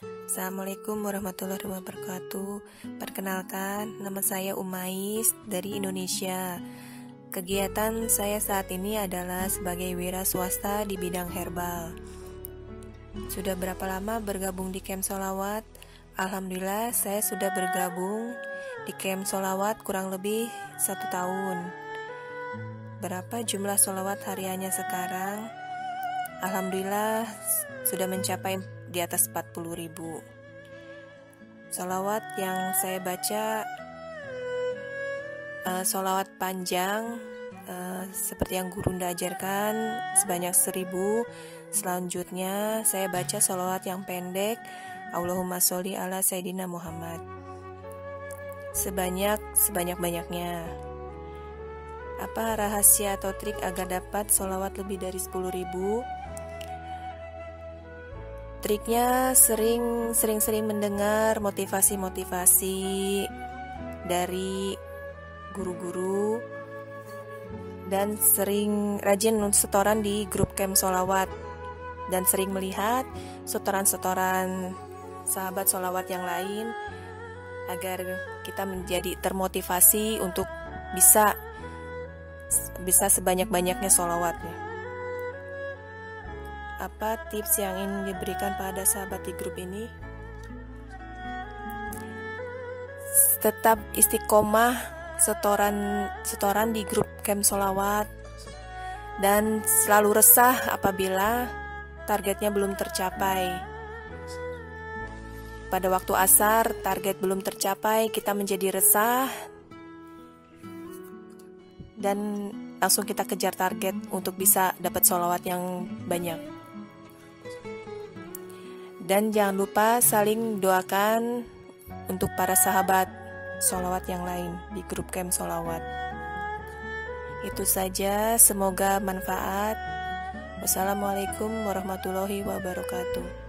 Assalamualaikum warahmatullahi wabarakatuh. Perkenalkan, nama saya Umais dari Indonesia. Kegiatan saya saat ini adalah sebagai wira swasta di bidang herbal. Sudah berapa lama bergabung di Camp Sholawat? Alhamdulillah, saya sudah bergabung di Camp Sholawat kurang lebih 1 tahun. Berapa jumlah sholawat hariannya sekarang? Alhamdulillah sudah mencapai di atas 40.000. Sholawat yang saya baca sholawat panjang seperti yang Gurunda ajarkan sebanyak 1.000. Selanjutnya saya baca sholawat yang pendek, Allahumma sholli ala Sayyidina Muhammad, sebanyak-banyaknya. Apa rahasia atau trik agar dapat sholawat lebih dari 10.000? Triknya sering mendengar motivasi dari guru-guru dan sering rajin setoran di grup Camp Sholawat dan sering melihat setoran-setoran sahabat sholawat yang lain agar kita menjadi termotivasi untuk bisa sebanyak-banyaknya sholawatnya. Apa tips yang ingin diberikan pada sahabat di grup ini? Tetap istiqomah setoran di grup Camp Sholawat dan selalu resah apabila targetnya belum tercapai. Pada waktu asar target belum tercapai, kita menjadi resah dan langsung kita kejar target untuk bisa dapat sholawat yang banyak. Dan jangan lupa saling doakan untuk para sahabat sholawat yang lain di grup Camp Sholawat. Itu saja, semoga manfaat. Wassalamualaikum warahmatullahi wabarakatuh.